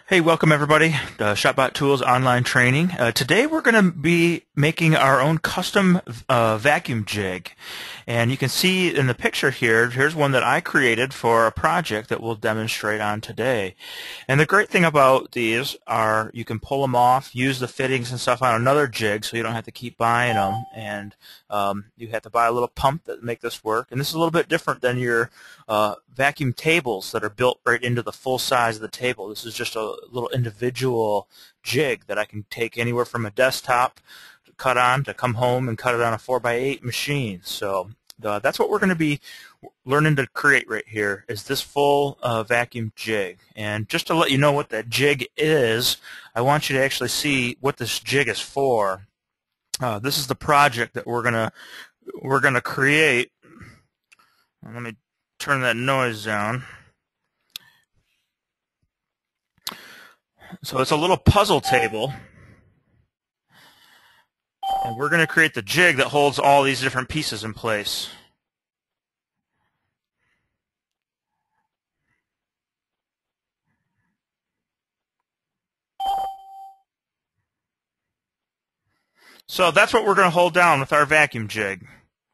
Hey, welcome everybody to ShopBot Tools online training. Today we're going to be making our own custom vacuum jig. And you can see in the picture here, here's one that I created for a project that we'll demonstrate on today. And the great thing about these are you can pull them off, use the fittings and stuff on another jig so you don't have to keep buying them. And you have to buy a little pump that make this work. And this is a little bit different than your vacuum tables that are built right into the full size of the table. This is just a little individual jig that I can take anywhere from a desktop to cut on to come home and cut it on a 4x8 machine. So that's what we're going to be learning to create right here is this full vacuum jig. And just to let you know what that jig is, I want you to actually see what this jig is for. This is the project that we're gonna create. Let me turn that noise down. So it's a little puzzle table, and we're going to create the jig that holds all these different pieces in place. So that's what we're going to hold down with our vacuum jig.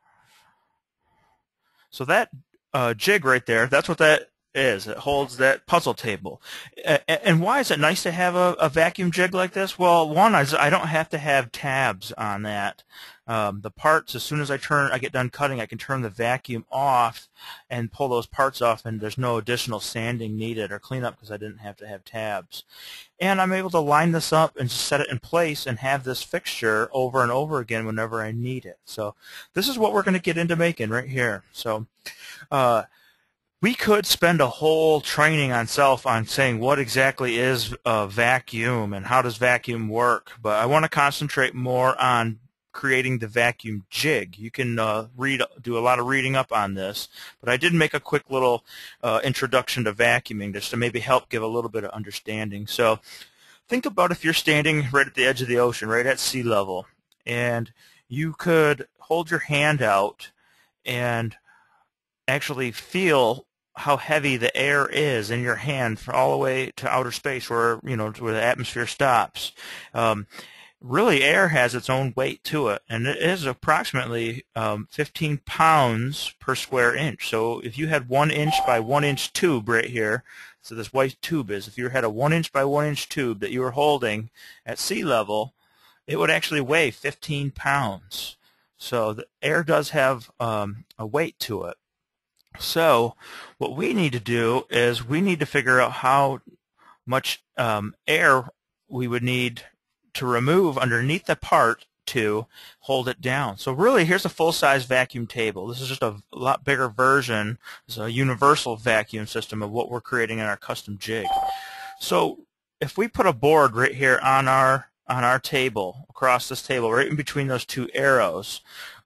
So that jig right there, that's what that is. It holds that puzzle table. And why is it nice to have a vacuum jig like this? Well, one is I don't have to have tabs on that. The parts, as soon as I get done cutting, I can turn the vacuum off and pull those parts off, and there's no additional sanding needed or cleanup because I didn't have to have tabs. And I'm able to line this up and just set it in place and have this fixture over and over again whenever I need it. So this is what we're going to get into making right here. So we could spend a whole training on saying what exactly is a vacuum and how does vacuum work, but I want to concentrate more on creating the vacuum jig. You can do a lot of reading up on this, but I did make a quick little introduction to vacuuming just to maybe help give a little bit of understanding. So think about if you're standing right at the edge of the ocean, right at sea level, and you could hold your hand out and actually feel how heavy the air is in your hand for all the way to outer space where where the atmosphere stops. Really, air has its own weight to it, and it is approximately 15 pounds per square inch. So if you had 1 inch by 1 inch tube right here, so this white tube is, if you had a 1 inch by 1 inch tube that you were holding at sea level, it would actually weigh 15 pounds. So the air does have a weight to it. So what we need to do is we need to figure out how much air we would need to remove underneath the part to hold it down. So really, here's a full-size vacuum table. This is just a lot bigger version. It's a universal vacuum system of what we're creating in our custom jig. So if we put a board right here on our table, across this table, right in between those two arrows,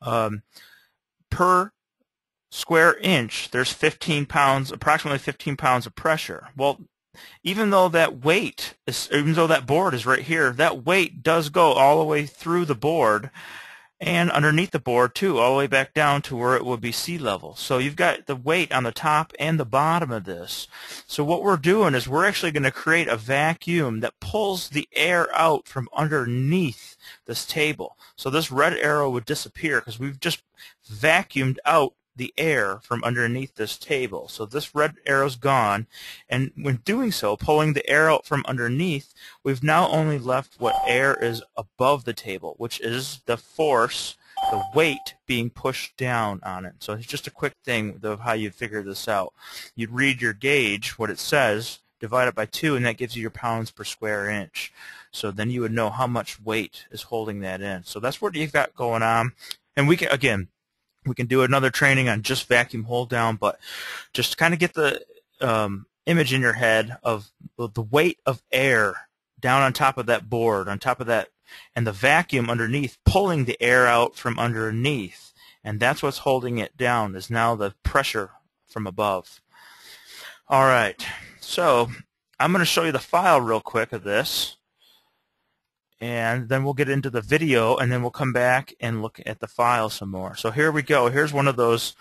per square inch, there's 15 pounds, approximately 15 pounds of pressure. Well, even though that board is right here, that weight does go all the way through the board and underneath the board too, all the way back down to where it would be sea level. So you've got the weight on the top and the bottom of this. So what we're doing is we're actually going to create a vacuum that pulls the air out from underneath this table. So this red arrow would disappear because we've just vacuumed out the air from underneath this table. So this red arrow's gone, and when doing so, pulling the air out from underneath, we've now only left what air is above the table, which is the force, the weight being pushed down on it. So it's just a quick thing of how you'd figure this out. You'd read your gauge, what it says, divide it by 2, and that gives you your pounds per square inch. So then you would know how much weight is holding that in. So that's what you've got going on. And we can, again, we can do another training on just vacuum hold down, but just to kind of get the image in your head of the weight of air down on top of that board, on top of that, and the vacuum underneath pulling the air out from underneath. And that's what's holding it down, is now the pressure from above. All right, so I'm going to show you the file real quick of this, and then we'll get into the video, and then we'll come back and look at the file some more. So here we go. Here's one of those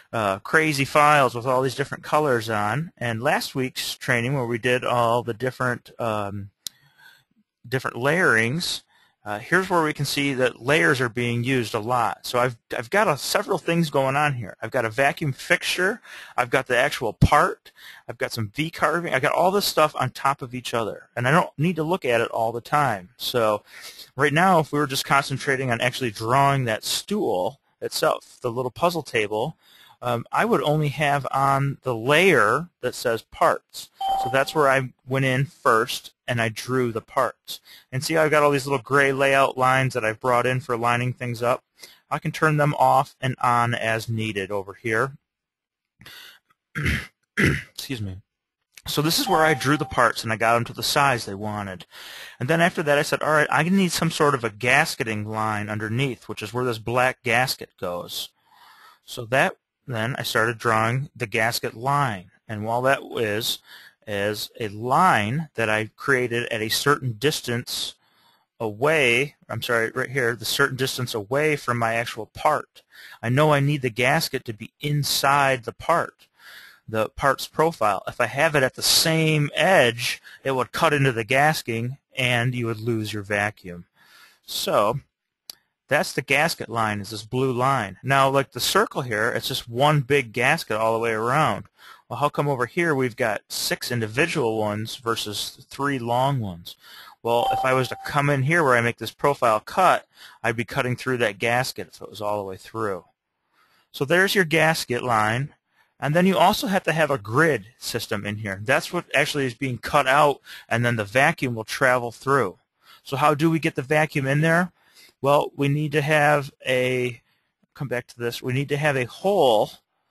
crazy files with all these different colors on. And last week's training, where we did all the different different layerings, here's where we can see that layers are being used a lot. So I've got several things going on here. I've got a vacuum fixture, I've got the actual part, I've got some V-carving, I've got all this stuff on top of each other, and I don't need to look at it all the time. So right now, if we were just concentrating on actually drawing that stool itself, the little puzzle table, I would only have on the layer that says parts. So that's where I went in first and I drew the parts. And see, I've got all these little gray layout lines that I've brought in for lining things up. I can turn them off and on as needed over here. Excuse me. So this is where I drew the parts and I got them to the size they wanted. And then after that I said, all right, I need some sort of a gasketing line underneath, which is where this black gasket goes. So then I started drawing the gasket line. And while that is a line that I created at a certain distance away, I'm sorry, right here, the certain distance away from my actual part. I know I need the gasket to be inside the part's profile. If I have it at the same edge, it would cut into the gasketing and you would lose your vacuum. So that's the gasket line, is this blue line. Now, like the circle here, it's just one big gasket all the way around. Well, how come over here we've got 6 individual ones versus 3 long ones? Well, if I was to come in here where I make this profile cut, I'd be cutting through that gasket if it was all the way through. So there's your gasket line. And then you also have to have a grid system in here. That's what actually is being cut out, and then the vacuum will travel through. So how do we get the vacuum in there? Well, we need to have come back to this, we need to have a hole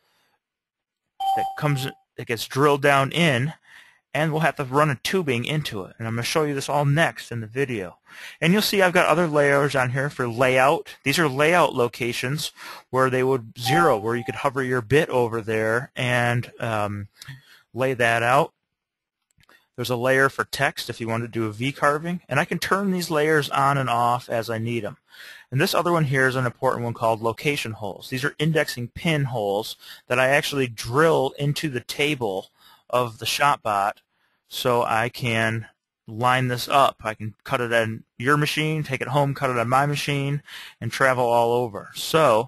that gets drilled down in, and we'll have to run a tubing into it. And I'm going to show you this all next in the video. And you'll see I've got other layers on here for layout. These are layout locations where they would zero, where you could hover your bit over there and lay that out. There's a layer for text if you want to do a V-carving. And I can turn these layers on and off as I need them. And this other one here is an important one called location holes. These are indexing pin holes that I actually drill into the table of the ShopBot so I can line this up. I can cut it on your machine, take it home, cut it on my machine, and travel all over. So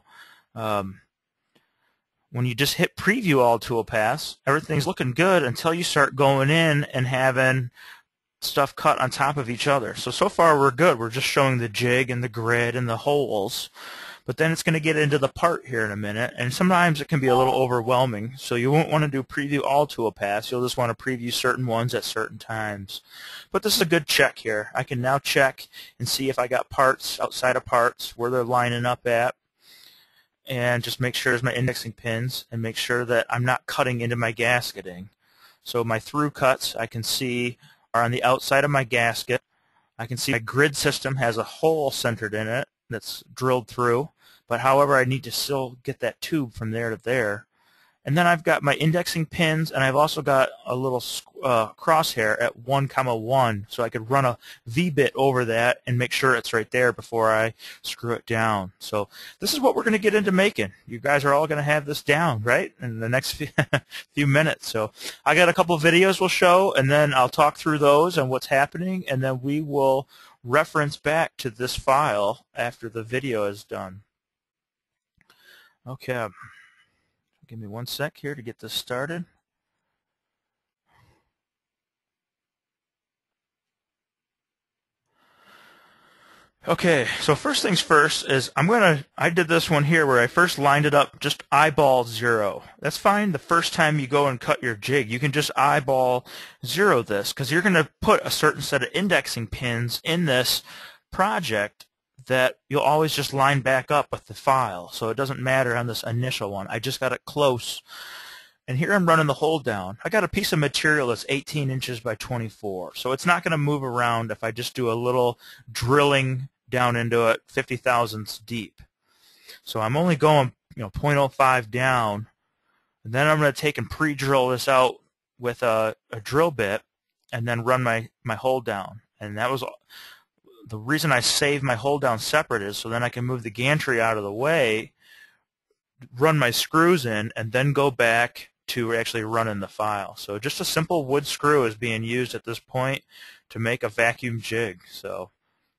when you just hit preview all toolpaths, everything's looking good until you start going in and having stuff cut on top of each other. So far we're good. We're just showing the jig and the grid and the holes. But then it's going to get into the part here in a minute, and sometimes it can be a little overwhelming. So you won't want to do preview all toolpaths. You'll just want to preview certain ones at certain times. But this is a good check here. I can now check and see if I got parts outside of parts, where they're lining up at, and just make sure there's my indexing pins and make sure that I'm not cutting into my gasketing. So my through cuts I can see are on the outside of my gasket. I can see my grid system has a hole centered in it that's drilled through, but however I need to still get that tube from there to there. And then I've got my indexing pins, and I've also got a little crosshair at 1,1, so I could run a V-bit over that and make sure it's right there before I screw it down. So this is what we're going to get into making. You guys are all going to have this down, right, in the next few minutes. So I got a couple of videos we'll show, and then I'll talk through those and what's happening, and then we will reference back to this file after the video is done. Okay. Give me 1 sec here to get this started. Okay, so first things first is I did this one here where I first lined it up just eyeball 0. That's fine the first time you go and cut your jig. You can just eyeball 0 this because you're going to put a certain set of indexing pins in this project that you'll always just line back up with the file. So it doesn't matter on this initial one. I just got it close. And here I'm running the hold down. I got a piece of material that's 18 inches by 24. So it's not going to move around if I just do a little drilling down into it 50 thousandths deep. So I'm only going 0.05 down. And then I'm going to take and pre-drill this out with a drill bit and then run my hold down. And that was the reason I saved my hold down separate is so then I can move the gantry out of the way run my screws in and then go back to actually running the file. So just a simple wood screw is being used at this point to make a vacuum jig. So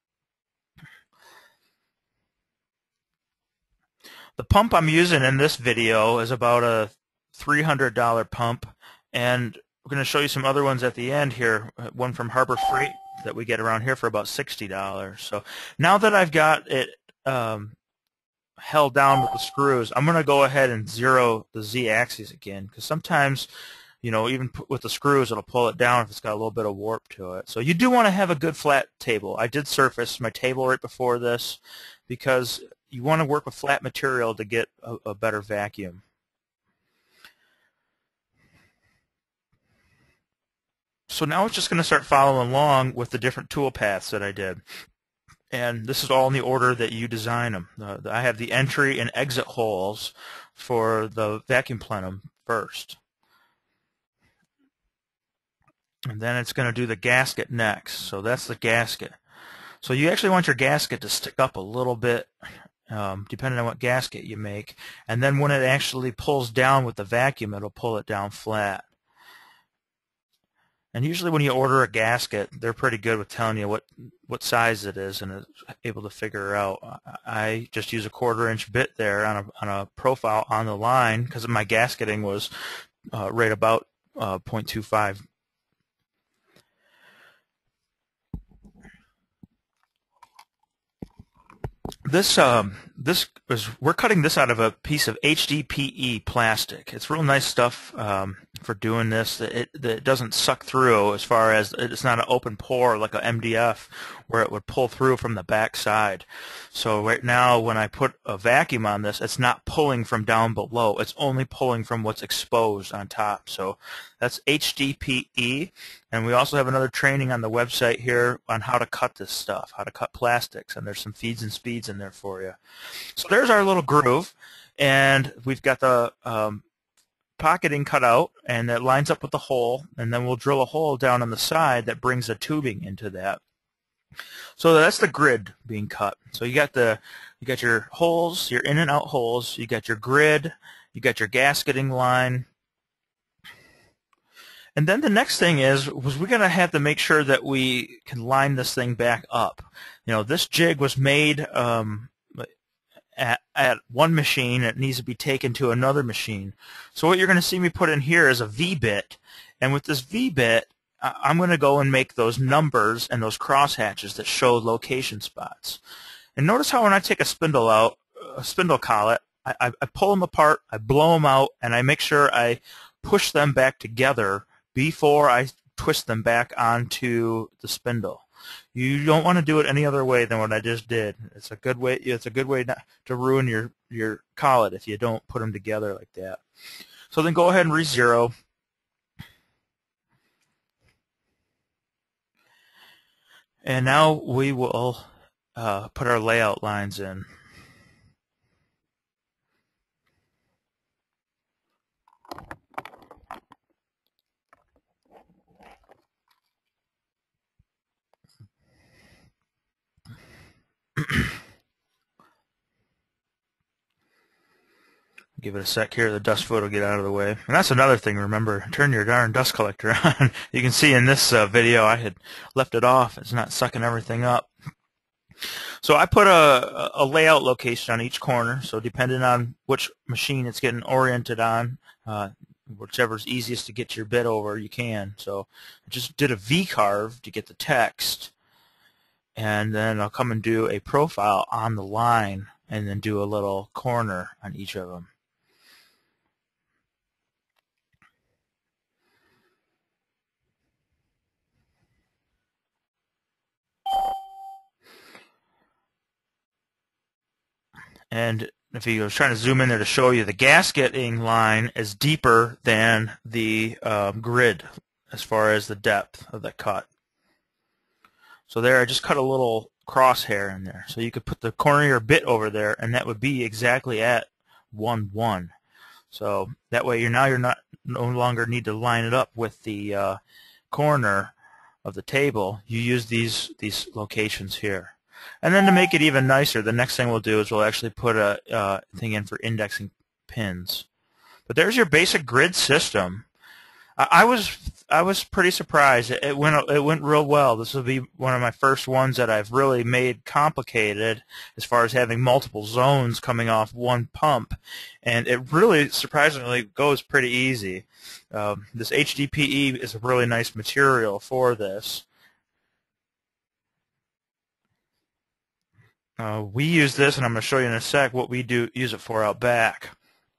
the pump I'm using in this video is about a $300 pump, and we're going to show you some other ones at the end here. One from Harbor Freight that we get around here for about $60. So now that I've got it held down with the screws, I'm going to go ahead and zero the Z-axis again, because sometimes, you know, even with the screws, it'll pull it down if it's got a little bit of warp to it. So you do want to have a good flat table. I did surface my table right before this because you want to work with flat material to get a better vacuum. So now it's just going to start following along with the different tool paths that I did. And this is all in the order that you design them. I have the entry and exit holes for the vacuum plenum first. And then it's going to do the gasket next. So that's the gasket. So you actually want your gasket to stick up a little bit, depending on what gasket you make. And then when it actually pulls down with the vacuum, it'll pull it down flat. And usually when you order a gasket, they're pretty good with telling you what size it is and is able to figure out. I just use a 1/4-inch bit there on a profile on the line because my gasketing was right about 0.25. We're cutting this out of a piece of HDPE plastic. It's real nice stuff for doing this. It doesn't suck through, as far as it's not an open pore like a MDF where it would pull through from the back side. So right now when I put a vacuum on this, it's not pulling from down below. It's only pulling from what's exposed on top. So that's HDPE. And we also have another training on the website here on how to cut this stuff, how to cut plastics, and there's some feeds and speeds in there for you. So there's our little groove, and we've got the pocketing cut out, and that lines up with the hole, and then we'll drill a hole down on the side that brings the tubing into that. So that's the grid being cut. So you got your holes, your in and out holes, you got your grid, you got your gasketing line. And then the next thing was we're going to have to make sure that we can line this thing back up. You know, this jig was made at one machine. It needs to be taken to another machine. So what you're going to see me put in here is a V-bit. And with this V-bit, I'm going to go and make those numbers and those crosshatches that show location spots. And notice how when I take a spindle out, a spindle collet, I pull them apart, I blow them out, and I make sure I push them back together before I twist them back onto the spindle. You don't want to do it any other way than what I just did. It's a good way. It's a good way not to ruin your collet if you don't put them together like that. So then go ahead and re-zero. And now we will put our layout lines in. Give it a sec here, the dust foot will get out of the way. And that's another thing, remember, turn your darn dust collector on. You can see in this video I had left it off. It's not sucking everything up. So I put a layout location on each corner, so depending on which machine it's getting oriented on, whichever's easiest to get your bit over, you can. So I just did a V-carve to get the text, and then I'll come and do a profile on the line and then do a little corner on each of them. And if you was trying to zoom in there to show you, the gasketing line is deeper than the grid as far as the depth of the cut. So there I just cut a little crosshair in there. So you could put the corner of your bit over there, and that would be exactly at 1-1. So that way you're no longer need to line it up with the corner of the table. You use these locations here. And then to make it even nicer, the next thing we'll do is we'll actually put a thing in for indexing pins. But there's your basic grid system. I was pretty surprised. It went real well. This will be one of my first ones that I've really made complicated as far as having multiple zones coming off one pump, and it really surprisingly goes pretty easy. This HDPE is a really nice material for this. We use this, and I'm going to show you in a sec what we do use it for out back.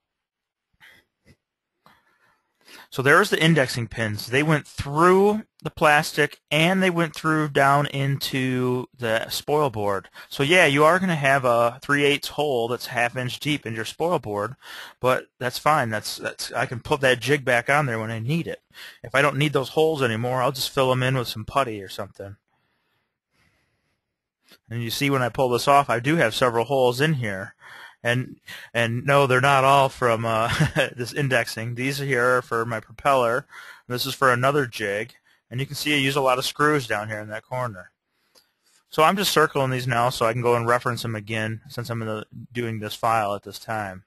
So there's the indexing pins. They went through the plastic and they went through down into the spoil board. So yeah, you are going to have a 3/8 hole that's 1/2 inch deep in your spoil board, but that's fine. That's I can put that jig back on there when I need it. If I don't need those holes anymore, I'll just fill them in with some putty or something. And you see when I pull this off, I do have several holes in here. And no, they're not all from this indexing. These here are for my propeller. This is for another jig. And you can see I use a lot of screws down here in that corner. So I'm just circling these now so I can go and reference them again since I'm doing this file at this time.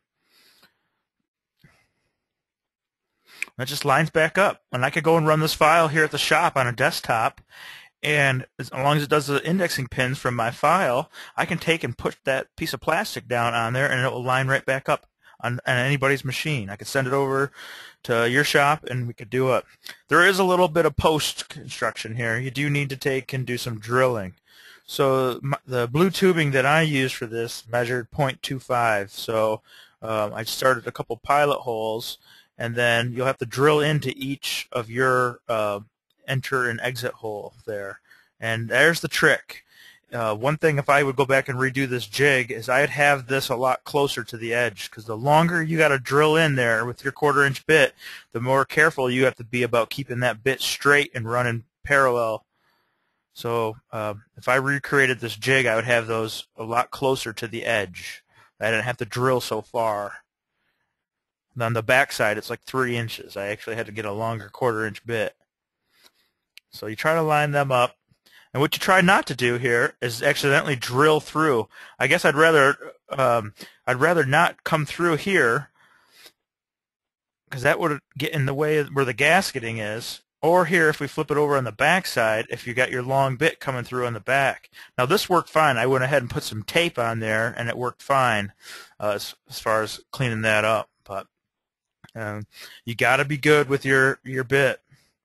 That just lines back up. And I could go and run this file here at the shop on a desktop. And as long as it does the indexing pins from my file, I can take and put that piece of plastic down on there, and it will line right back up on anybody's machine. I could send it over to your shop, and we could do it. There is a little bit of post-construction here. You do need to take and do some drilling. So the blue tubing that I use for this measured 0.25. So I started a couple pilot holes, and then you'll have to drill into each of your enter and exit hole there. And there's the trick. One thing, if I would go back and redo this jig, is I'd have this a lot closer to the edge, because the longer you got to drill in there with your 1/4 inch bit, the more careful you have to be about keeping that bit straight and running parallel. So if I recreated this jig, I would have those a lot closer to the edge. I didn't have to drill so far. And on the back side, it's like 3 inches. I actually had to get a longer 1/4 inch bit. So you try to line them up, and what you try not to do here is accidentally drill through. I guess I'd rather not come through here, because that would get in the way where the gasketing is. Or here, if we flip it over on the back side, if you got your long bit coming through on the back. Now this worked fine. I went ahead and put some tape on there, and it worked fine as far as cleaning that up. But you got to be good with your bit.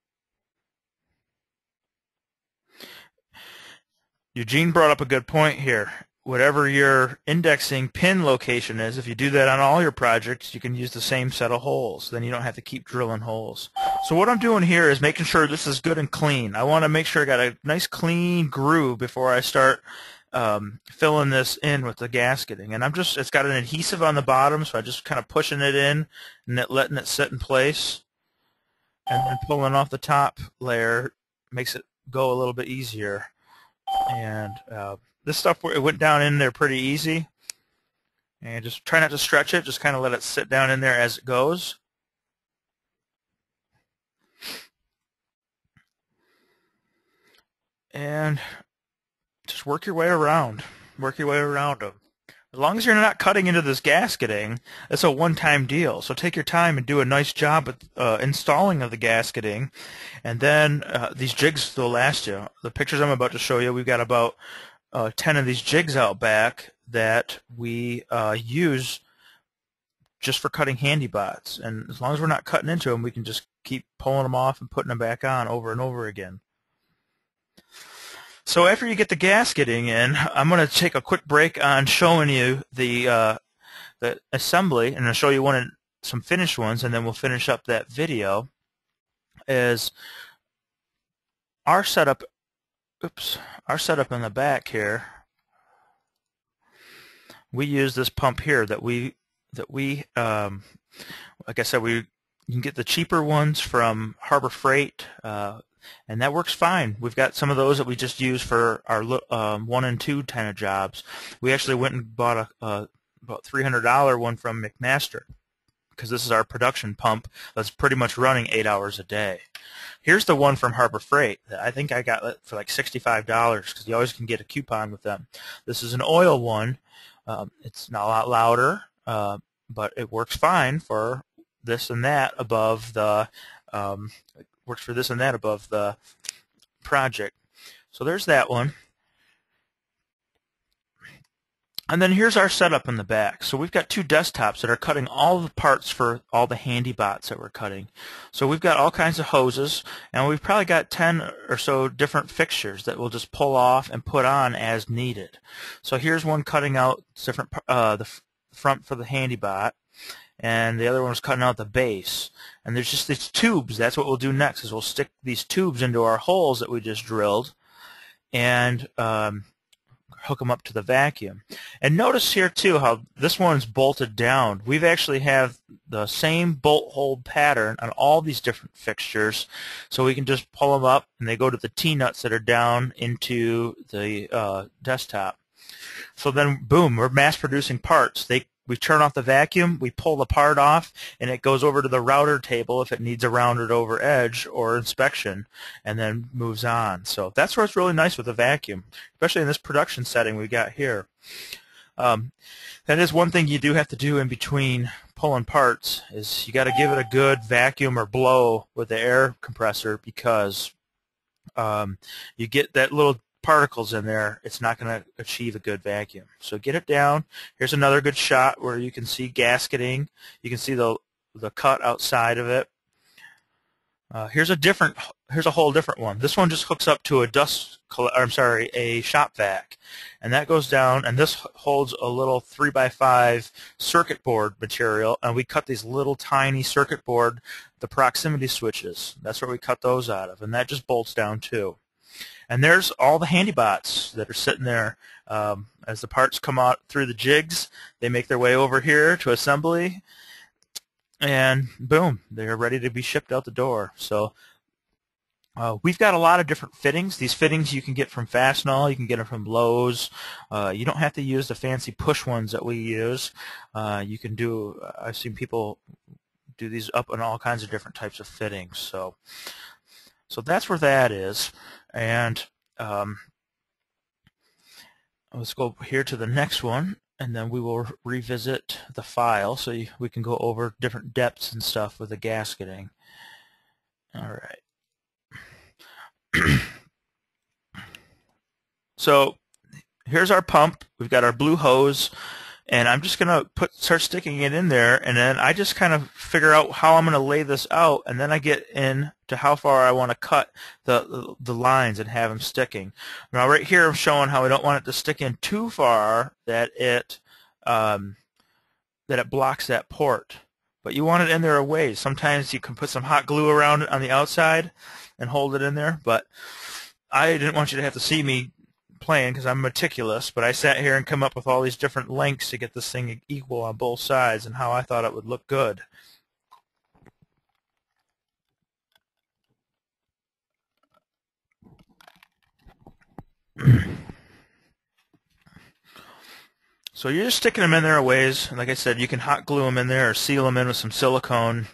Eugene brought up a good point here. Whatever your indexing pin location is, if you do that on all your projects, you can use the same set of holes. Then you don't have to keep drilling holes. So what I'm doing here is making sure this is good and clean. I want to make sure I got a nice clean groove before I start filling this in with the gasketing. And it's got an adhesive on the bottom, so I'm just kind of pushing it in and letting it sit in place. And then pulling off the top layer makes it go a little bit easier. And this stuff, it went down in there pretty easy. And just try not to stretch it. Just kind of let it sit down in there as it goes. And just work your way around. Work your way around them. As long as you're not cutting into this gasketing, it's a one-time deal. So take your time and do a nice job at installing of the gasketing, and then these jigs will last you. The pictures I'm about to show you, we've got about 10 of these jigs out back that we use just for cutting handy bots. And as long as we're not cutting into them, we can just keep pulling them off and putting them back on over and over again. So after you get the gasketing in, I'm going to take a quick break on showing you the assembly, and I'll show you some finished ones, and then we'll finish up that video. Is our setup? Oops, our setup in the back here. We use this pump here that we like I said, you can get the cheaper ones from Harbor Freight. And that works fine. We've got some of those that we just use for our 1 and 2 kind of jobs. We actually went and bought a about $300 one from McMaster, because this is our production pump that's pretty much running 8 hours a day. Here's the one from Harbor Freight that I think I got for like $65, because you always can get a coupon with them. This is an oil one. It's not a lot louder. but it works fine for this and that above the project. So there's that one. And then here's our setup in the back. So we've got two desktops that are cutting all the parts for all the handy bots that we're cutting. So we've got all kinds of hoses, and we've probably got 10 or so different fixtures that we'll just pull off and put on as needed. So here's one cutting out different the front for the handy bot, and the other one was cutting out the base. And there's just these tubes. That's what we'll do next, is we'll stick these tubes into our holes that we just drilled, and hook them up to the vacuum. And notice here too how this one's bolted down. We've actually have the same bolt hold pattern on all these different fixtures, so we can just pull them up and they go to the T-nuts that are down into the desktop. So then boom, we're mass producing parts. We turn off the vacuum, we pull the part off, and it goes over to the router table if it needs a rounded over edge or inspection, and then moves on. So that's where it's really nice with the vacuum, especially in this production setting we got here. That is one thing you do have to do in between pulling parts, is you got to give it a good vacuum or blow with the air compressor, because you get that little particles in there, it's not going to achieve a good vacuum. So get it down. Here's another good shot where you can see gasketing. You can see the cut outside of it. Here's a whole different one. This one just hooks up to a shop vac, and that goes down, and this holds a little 3x5 circuit board material, and we cut these little tiny circuit board, the proximity switches. That's where we cut those out of, and that just bolts down too. And there's all the handy bots that are sitting there. As the parts come out through the jigs, they make their way over here to assembly, and boom, they're ready to be shipped out the door. So we've got a lot of different fittings. These fittings you can get from Fastenal, you can get them from Lowe's. You don't have to use the fancy push ones that we use. You can do, I've seen people do these up in all kinds of different types of fittings. So that's where that is. And let's go here to the next one, and then we will revisit the file so we can go over different depths and stuff with the gasketing. All right. So here's our pump. We've got our blue hose, and I'm just going to start sticking it in there, and then I just kind of figure out how I'm going to lay this out, and then I get in to how far I want to cut the lines and have them sticking. Now right here I'm showing how I don't want it to stick in too far that it blocks that port. But you want it in there a ways. Sometimes you can put some hot glue around it on the outside and hold it in there, but I didn't want you to have to see me playing because I'm meticulous, but I sat here and come up with all these different lengths to get this thing equal on both sides and how I thought it would look good. So you're just sticking them in there a ways. Like I said, you can hot glue them in there or seal them in with some silicone.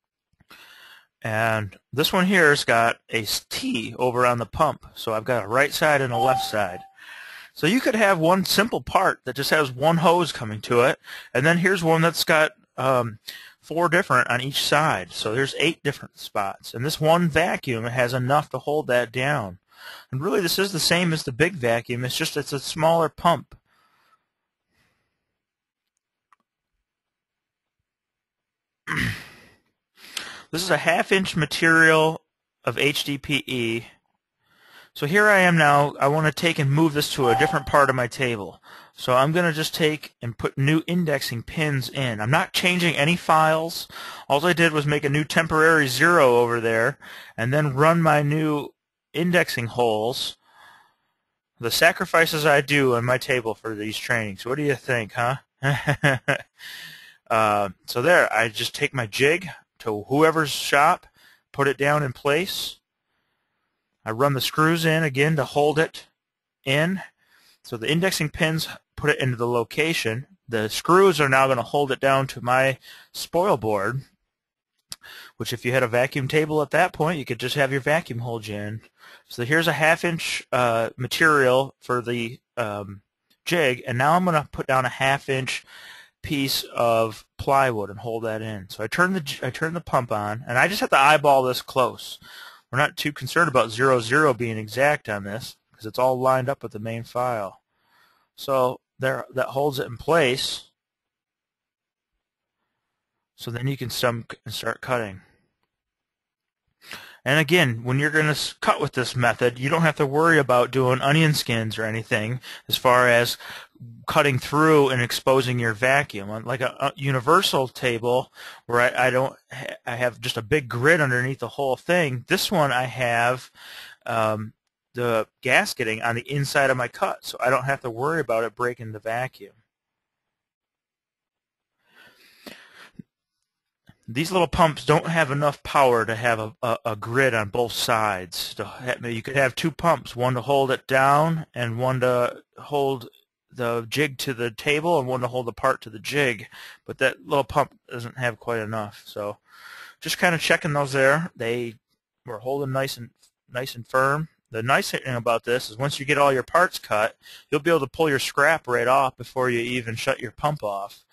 And this one here has got a T over on the pump. So I've got a right side and a left side. So you could have one simple part that just has one hose coming to it. And then here's one that's got 4 different on each side. So there's 8 different spots. And this one vacuum has enough to hold that down. And really this is the same as the big vacuum. It's just it's a smaller pump. This is a 1/2 inch material of HDPE. So here I am now. I want to take and move this to a different part of my table. So I'm going to just take and put new indexing pins in. I'm not changing any files. All I did was make a new temporary 0 over there and then run my new indexing holes. The sacrifices I do on my table for these trainings. What do you think, huh? So there, I just take my jig to whoever's shop, put it down in place. I run the screws in again to hold it in. So the indexing pins put it into the location. The screws are now going to hold it down to my spoil board, which if you had a vacuum table at that point, you could just have your vacuum hold you in. So here's a 1/2 inch material for the jig, and now I'm going to put down a 1/2 inch piece of plywood and hold that in. So I turn the pump on, and I just have to eyeball this close. We're not too concerned about 0, 0 being exact on this because it's all lined up with the main file. So there, that holds it in place. So then you can start cutting. And again, when you're going to cut with this method, you don't have to worry about doing onion skins or anything as far as cutting through and exposing your vacuum. Like a universal table where I have just a big grid underneath the whole thing. This one I have the gasketing on the inside of my cut, so I don't have to worry about it breaking the vacuum. These little pumps don't have enough power to have a grid on both sides. You could have two pumps, one to hold it down and one to hold the jig to the table and one to hold the part to the jig. But that little pump doesn't have quite enough. So just kind of checking those there. They were holding nice and firm. The nice thing about this is once you get all your parts cut, you'll be able to pull your scrap right off before you even shut your pump off.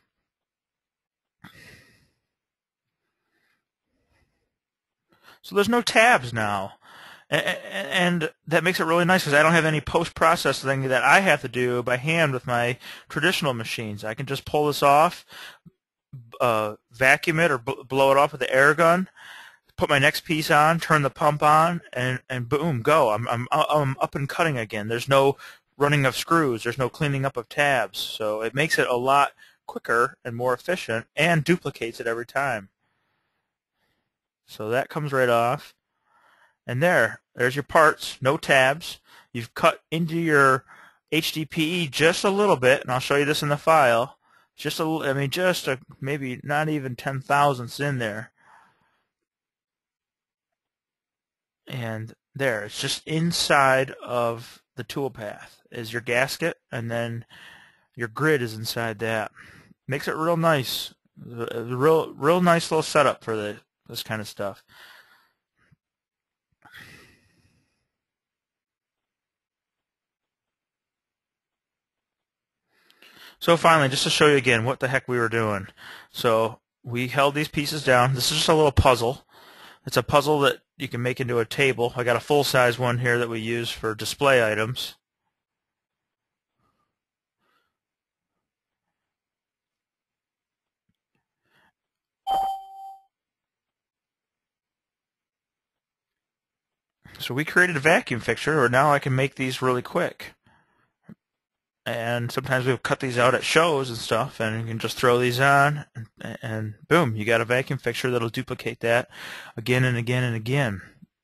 So there's no tabs now, and that makes it really nice because I don't have any post-processing that I have to do by hand with my traditional machines. I can just pull this off, vacuum it or blow it off with the air gun, put my next piece on, turn the pump on, and boom, go. I'm up and cutting again. There's no running of screws. There's no cleaning up of tabs. So it makes it a lot quicker and more efficient and duplicates it every time. So that comes right off. And there's your parts, no tabs. You've cut into your HDPE just a little bit, and I'll show you this in the file. Just maybe not even 10 thousandths in there. And there, it's just inside of the tool path is your gasket, and then your grid is inside that. Makes it real nice. A real nice little setup for this kind of stuff. So finally, just to show you again what the heck we were doing. So we held these pieces down. This is just a little puzzle. It's a puzzle that you can make into a table. I got a full-size one here that we use for display items. So we created a vacuum fixture, where now I can make these really quick. And sometimes we'll cut these out at shows and stuff, and you can just throw these on, and boom, you got a vacuum fixture that'll duplicate that again and again and again.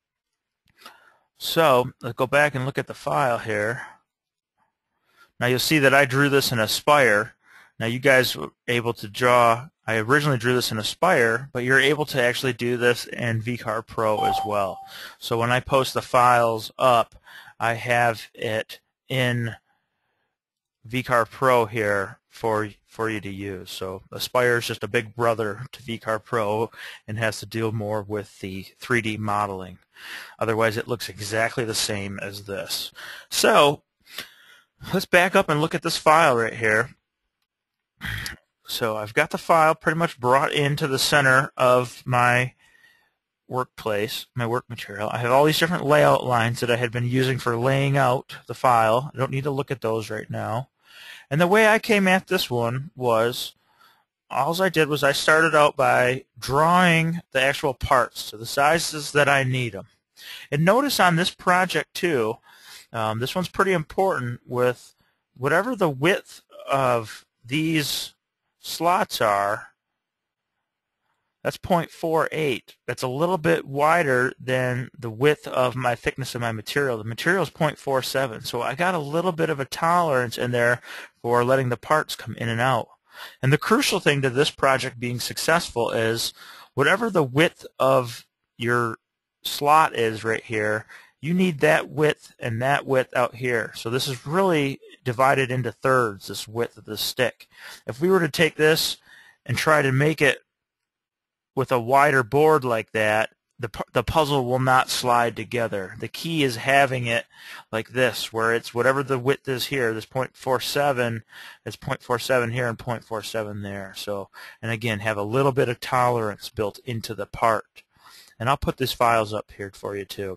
So let's go back and look at the file here. Now you'll see that I drew this in Aspire. Now you guys were able to draw, I originally drew this in Aspire, but you're able to actually do this in VCarve Pro as well. So when I post the files up, I have it in VCarve Pro here for you to use. So Aspire is just a big brother to VCarve Pro and has to deal more with the 3D modeling. Otherwise it looks exactly the same as this. So let's back up and look at this file right here. So I've got the file pretty much brought into the center of my workplace, my work material. I have all these different layout lines that I had been using for laying out the file. I don't need to look at those right now. And the way I came at this one was, all I did was I started out by drawing the actual parts to the sizes that I need them. And notice on this project too, this one's pretty important with whatever the width of these slots are, that's 0.48. That's a little bit wider than the width of my thickness of my material. The material is 0.47, so I got a little bit of a tolerance in there for letting the parts come in and out. And the crucial thing to this project being successful is whatever the width of your slot is right here, you need that width and that width out here. So this is really divided into thirds, this width of the stick. If we were to take this and try to make it with a wider board like that, the puzzle will not slide together. The key is having it like this, where it's whatever the width is here. This 0.47 is 0.47 here and 0.47 there. So, and again, have a little bit of tolerance built into the part. And I'll put these files up here for you too.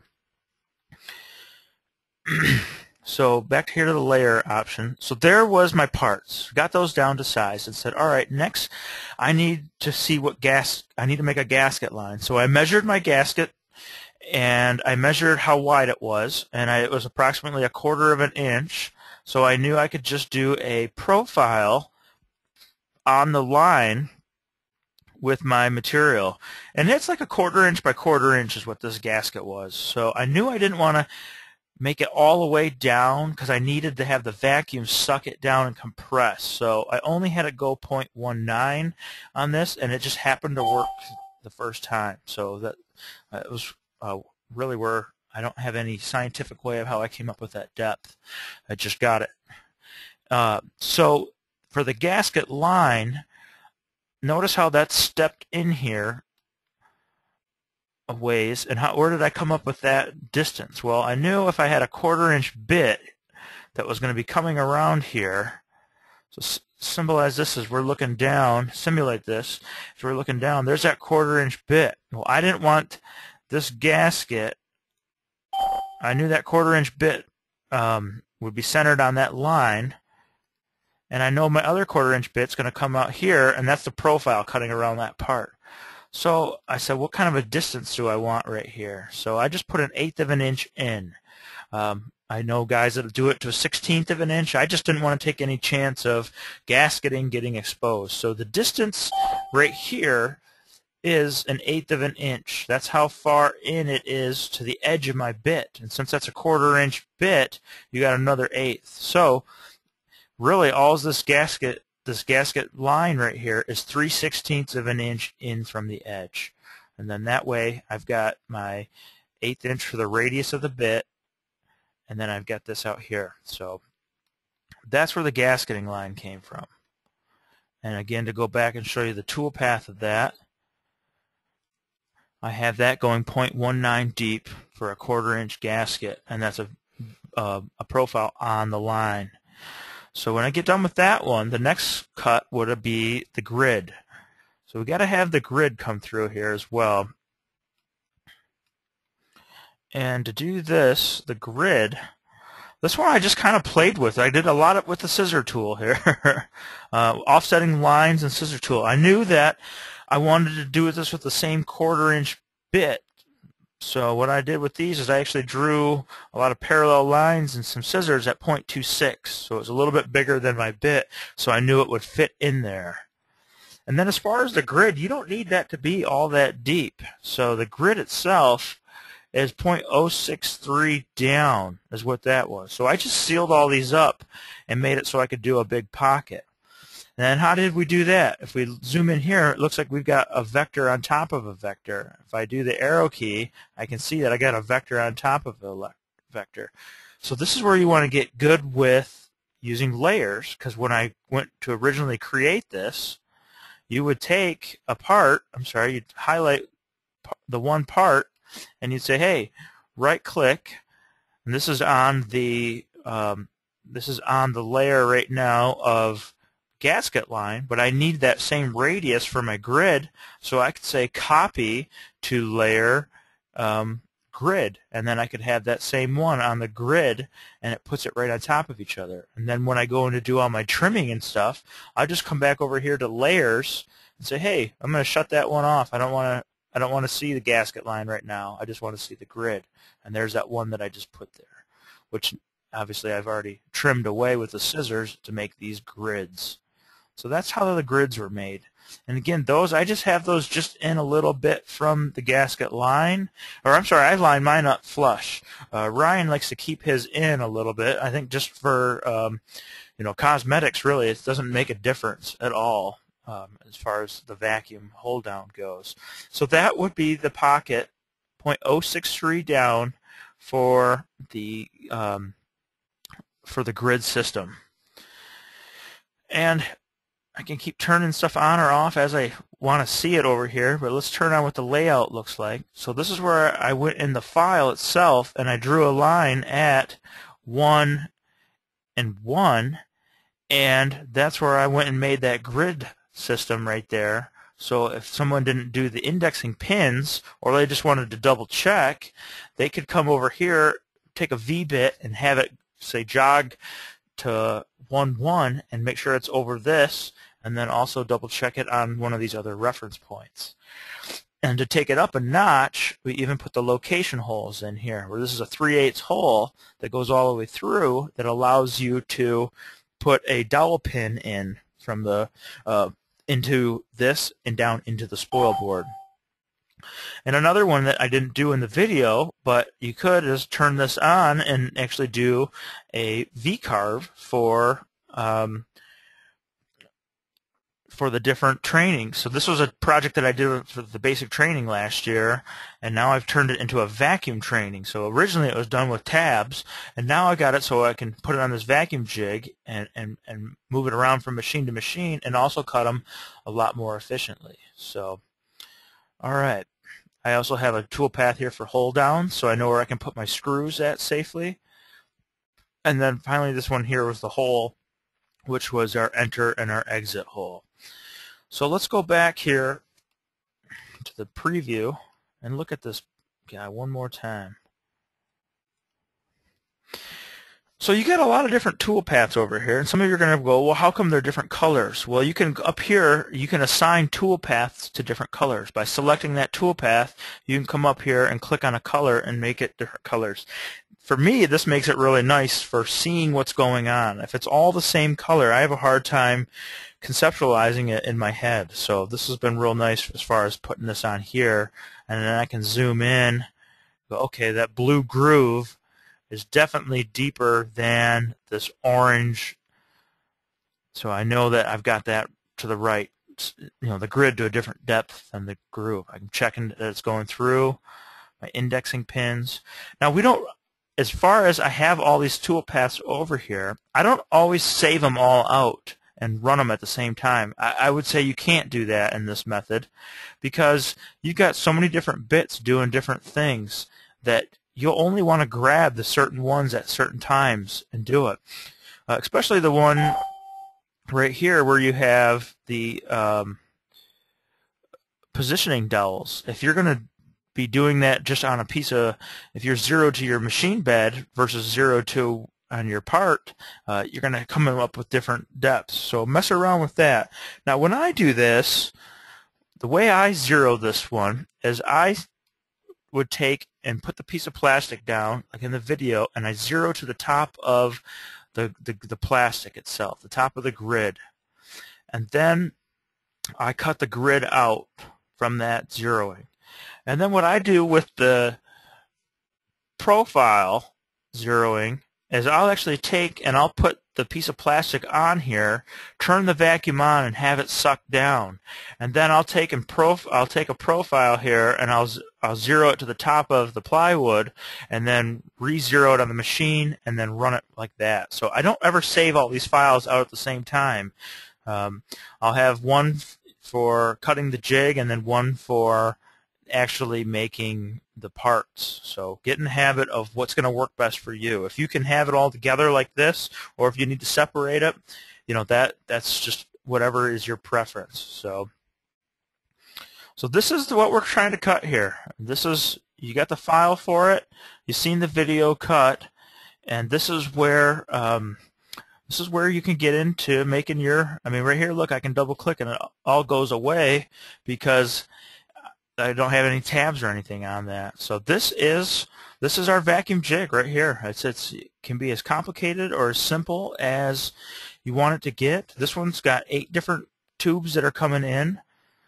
So back here to the layer option. So there was my parts. Got those down to size and said, all right, next I need to see what I need to make a gasket line. So I measured my gasket and I measured how wide it was, and it was approximately 1/4 of an inch. So I knew I could just do a profile on the line with my material. And it's like 1/4 inch by 1/4 inch is what this gasket was. So I knew I didn't want to make it all the way down because I needed to have the vacuum suck it down and compress. So I only had it go 0.19 on this, and it just happened to work the first time. So that it was really where I don't have any scientific way of how I came up with that depth. I just got it. So for the gasket line, notice how that's stepped in here a ways, and where did I come up with that distance? Well, I knew if I had a 1/4 inch bit that was going to be coming around here. So symbolize this as we're looking down, simulate this. As we're looking down, there's that 1/4 inch bit. Well, I didn't want this gasket. I knew that 1/4 inch bit would be centered on that line, and I know my other 1/4 inch bit's going to come out here, and that's the profile cutting around that part. So I said, what kind of a distance do I want right here? So I just put 1/8 of an inch in. I know guys that do it to 1/16 of an inch. I just didn't want to take any chance of gasketing getting exposed. So the distance right here is 1/8 of an inch. That's how far in it is to the edge of my bit. And since that's a 1/4 inch bit, you got another 1/8. So really all this gasket line right here is 3/16 of an inch in from the edge. And then that way I've got my 1/8 inch for the radius of the bit, and then I've got this out here. So that's where the gasketing line came from. And again, to go back and show you the tool path of that, I have that going 0.19 deep for a 1/4 inch gasket, and that's a profile on the line. So when I get done with that one, the next cut would be the grid. So we've got to have the grid come through here as well. And to do this, the grid, this one I just kind of played with. I did a lot with the scissor tool here. Offsetting lines and scissor tool. I knew that I wanted to do this with the same 1/4 inch bit. So what I did with these is I actually drew a lot of parallel lines and some scissors at 0.26. So it was a little bit bigger than my bit, so I knew it would fit in there. And then as far as the grid, you don't need that to be all that deep. So the grid itself is 0.063 down is what that was. So I just sealed all these up and made it so I could do a big pocket. And then how did we do that? If we zoom in here, it looks like we've got a vector on top of a vector. If I do the arrow key, I can see that I got a vector on top of a vector. So this is where you want to get good with using layers, because when I went to originally create this, you would take a part, you'd highlight the one part, and you'd say, hey, right-click, and this is on the layer right now of gasket line, but I need that same radius for my grid, so I could say copy to layer grid, and then I could have that same one on the grid, and it puts it right on top of each other. And then when I go in to do all my trimming and stuff, I just come back over here to layers and say, hey, I'm going to shut that one off. I don't want to see the gasket line right now. I just want to see the grid. And there's that one that I just put there, which obviously I've already trimmed away with the scissors to make these grids. So that's how the grids were made. And again, those, I just have those just in a little bit from the gasket line. Or I line mine up flush. Ryan likes to keep his in a little bit. I think just for cosmetics, really, it doesn't make a difference at all as far as the vacuum hold down goes. So that would be the pocket, 0.063 down for the grid system. And I can keep turning stuff on or off as I want to see it over here, but let's turn on what the layout looks like. So this is where I went in the file itself and I drew a line at 1 and 1, and that's where I went and made that grid system right there. So if someone didn't do the indexing pins, or they just wanted to double check, they could come over here, take a V-bit and have it say jog to 1, 1 and make sure it's over this, and then also double check it on one of these other reference points. And to take it up a notch, we even put the location holes in here, where this is a 3/8 hole that goes all the way through that allows you to put a dowel pin in from the into this and down into the spoil board. And another one that I didn't do in the video, but you could, is turn this on and actually do a V-carve for the different training. So this was a project that I did for the basic training last year, and now I've turned it into a vacuum training. So originally it was done with tabs, and now I got it so I can put it on this vacuum jig and move it around from machine to machine, and also cut them a lot more efficiently. So, all right. I also have a tool path here for hold down, so I know where I can put my screws at safely. And then finally this one here was the hole, which was our enter and our exit hole. So let's go back here to the preview and look at this guy one more time. So you get a lot of different tool paths over here, and some of you are going to go, well, how come they're different colors? Well, you can, up here, you can assign tool paths to different colors. By selecting that tool path, you can come up here and click on a color and make it different colors. For me, this makes it really nice for seeing what's going on. If it's all the same color, I have a hard time conceptualizing it in my head. So this has been real nice as far as putting this on here, and then I can zoom in, go, okay, that blue groove is definitely deeper than this orange, so I know that I've got that to the right, the grid to a different depth than the groove. I'm checking that it's going through my indexing pins. Now we don't, as far as I have all these tool paths over here, I don't always save them all out and run them at the same time. I would say you can't do that in this method, because you've got so many different bits doing different things that you'll only want to grab the certain ones at certain times and do it. Especially the one right here where you have the positioning dowels. If you're going to be doing that just on a piece of, if you're 0 to your machine bed versus 0 to on your part, you're going to come up with different depths. So mess around with that. Now when I do this, the way I zero this one is I would take and put the piece of plastic down, like in the video, and I zero to the top of the plastic itself, the top of the grid. And then I cut the grid out from that zeroing. And then what I do with the profile zeroing is I'll actually take and I'll put the piece of plastic on here, turn the vacuum on, and have it suck down. And then I'll take a profile here and I'll zero it to the top of the plywood, and then re-zero it on the machine, and then run it like that. So I don't ever save all these files out at the same time. I'll have one for cutting the jig, and then one for actually making the parts. So get in the habit of what's going to work best for you. If you can have it all together like this, or if you need to separate it, that's just whatever is your preference. So this is what we're trying to cut here. You got the file for it, you've seen the video cut, and this is where you can get into making your, right here, look, I can double click and it all goes away because I don't have any tabs or anything on that. So this is our vacuum jig right here. It can be as complicated or as simple as you want it to get. This one's got 8 different tubes that are coming in.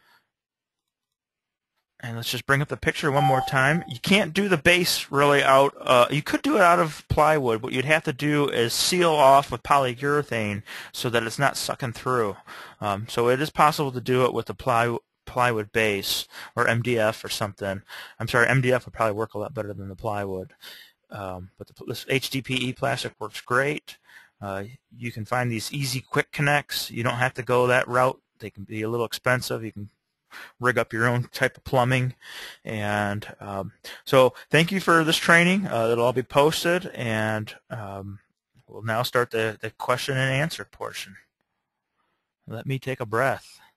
And let's just bring up the picture one more time. You can't do the base really out. You could do it out of plywood. What you'd have to do is seal off with polyurethane so that it's not sucking through. So it is possible to do it with the plywood base or MDF or something. I'm sorry, MDF would probably work a lot better than the plywood. But this HDPE plastic works great. You can find these easy quick connects. You don't have to go that route. They can be a little expensive. You can rig up your own type of plumbing. And so thank you for this training. It'll all be posted, and we'll now start the question and answer portion. Let me take a breath.